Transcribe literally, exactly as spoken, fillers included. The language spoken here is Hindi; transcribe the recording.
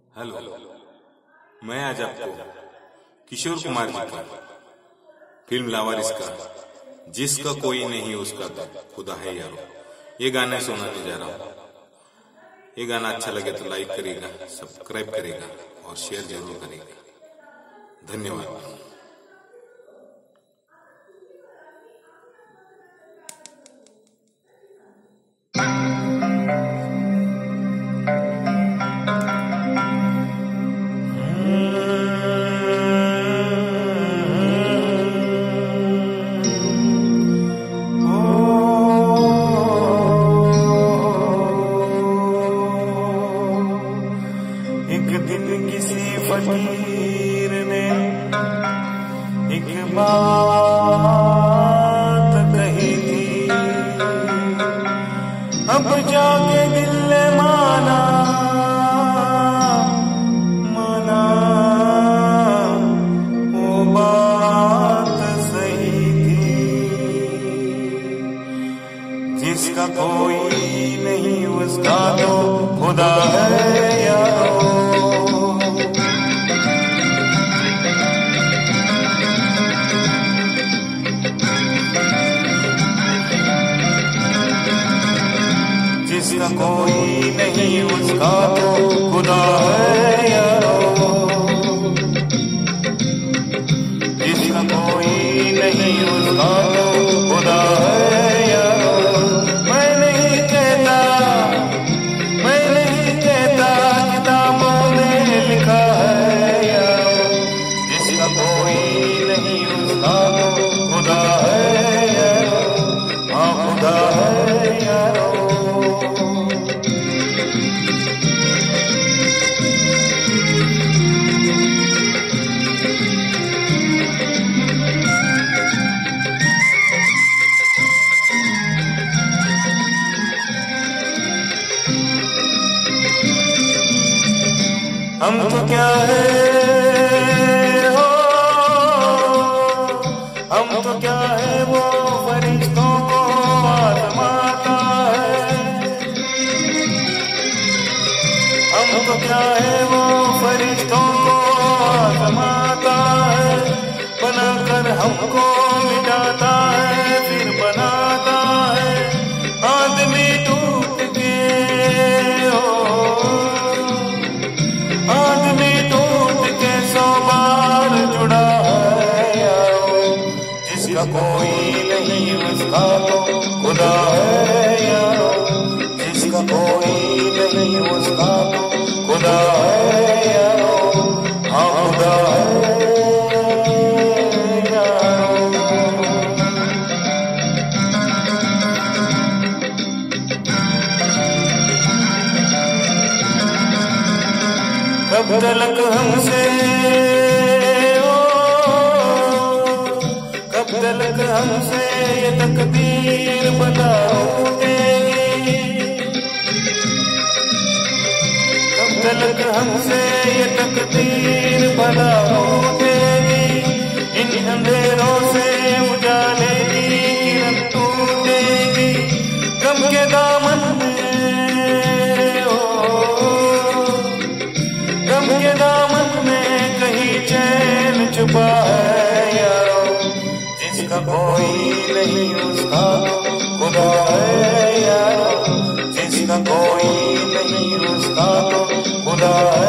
हेलो, मैं आज आपको किशोर कुमार जी का फिल्म लावारिस का जिसका कोई नहीं उसका तो खुदा है यारो, ये गाने सुनाने जा रहा हूँ। ये गाना अच्छा लगे तो लाइक करेगा, सब्सक्राइब करेगा और शेयर जरूर करेगा। धन्यवाद। एक दिन किसी फकीर ने एक बात कही थी, अब जाके दिल ने माना माना वो बात सही थी। जिसका कोई नहीं उसका तो खुदा है यारो। जिसका कोई नहीं उसका तो खुदा है यारो। जिसका कोई नहीं उसका तो खुदा है यारो। मैं नहीं कहता मैं नहीं कहता किताबों में लिखा है यारो। जिसका कोई नहीं उसका तो खुदा है यारो। हाँ खुदा है यारो। हम तो क्या है हो, हम तो क्या है वो फरिश्तों को आजमाता है। हम तो क्या है वो फरिश्तों को आजमाता है। बनाकर हमको मिटाता है फिर बनाता है। आदमी टूट के हो, आदमी टूट के सौ बार जुड़ा है यारो। जिसका कोई नहीं उसका तो खुदा है यारो। जिसका कोई नहीं उसका तो खुदा है यारो। हाँ खुदा है यारो। कब तलक हमसे ओ, कब तलक हमसे ये तकदीर बताओगी। कब तलक हमसे ये तकदीर बताओगी। इन अंधेरों से उजाले की किरण टूटेगी। गम के दामन में ओ, गम के दामन में कहीं चैन छुपा है यारो। जिसका कोई नहीं उसका खुदा है यारो। जिसका कोई नहीं उसका खुदा है।